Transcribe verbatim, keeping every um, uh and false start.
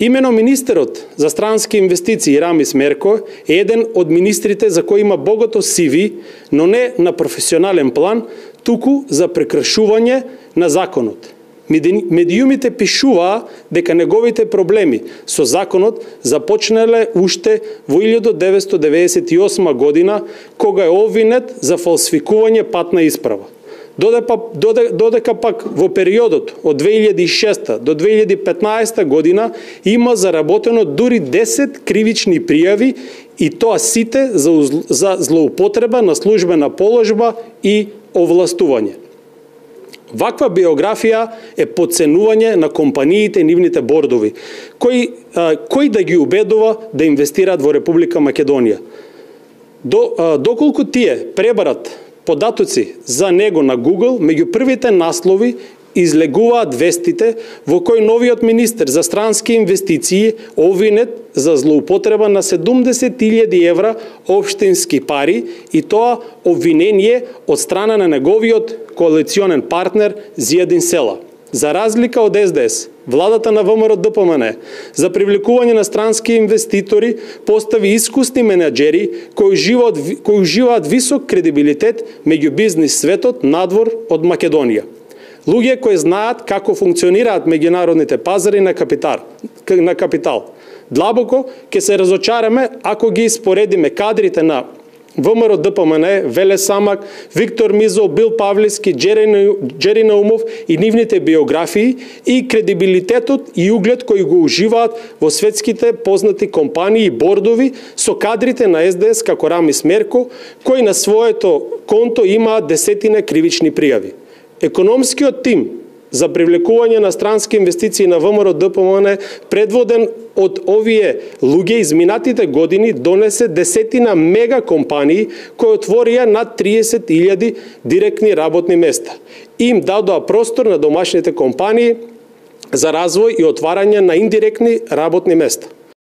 Имено министерот за странски инвестиции Рамис Мерко е еден од министрите за кој има богато си ви, но не на професионален план, туку за прекршување на законот. Медиумите пишуваа дека неговите проблеми со законот започнале уште во илјада деветстотини деветдесет и осма година, кога е обвинет за фалсификување патна исправа. Додека, додека пак во периодот од две илјади и шеста до две илјади и петнаесета година има заработено дури десет кривични пријави, и тоа сите за, за злоупотреба на службена положба и овластување. Ваква биографија е подценување на компаниите и нивните бордови, кои, а, кои да ги убедува да инвестираат во Република Македонија. До, а, доколку тие пребарат податоци за него на Google, меѓу првите наслови излегуваат вестите во кој новиот министер за странски инвестиции обвинет за злоупотреба на седумдесет илјади евра општински пари, и тоа обвинение од страна на неговиот коалиционен партнер Зијадин Села. За разлика од Ес Де Ес, владата на Вэ Ем Ар Де Пе Ем Ен за привлекување на странски инвеститори постави искусни менаџери кои уживаат, кои уживаат висок кредибилитет меѓу бизнис светот надвор од Македонија. Луѓе кои знаат како функционираат меѓународните пазари на капитал. На капитал. Длабоко ќе се разочараме ако ги споредиме кадрите на Вэ Ем Ар Де Пе Ем Ен, Веле Самак, Виктор Мизо, Бил Павлевски, Джери Наумов и нивните биографии и кредибилитетот и углед кои го уживаат во светските познати компании и бордови со кадрите на Ес Де Ес како Рамис Мерко, кои на своето конто имаат десетина кривични пријави. Економскиот тим за привлекување на странски инвестиции на Вэ Ем Ар Де Пе Ем Ен, предводен од овие луѓе, изминатите години донесе десетина мега компании кои отворија над триесет илјади директни работни места. Им дадоа простор на домашните компании за развој и отварање на индиректни работни места.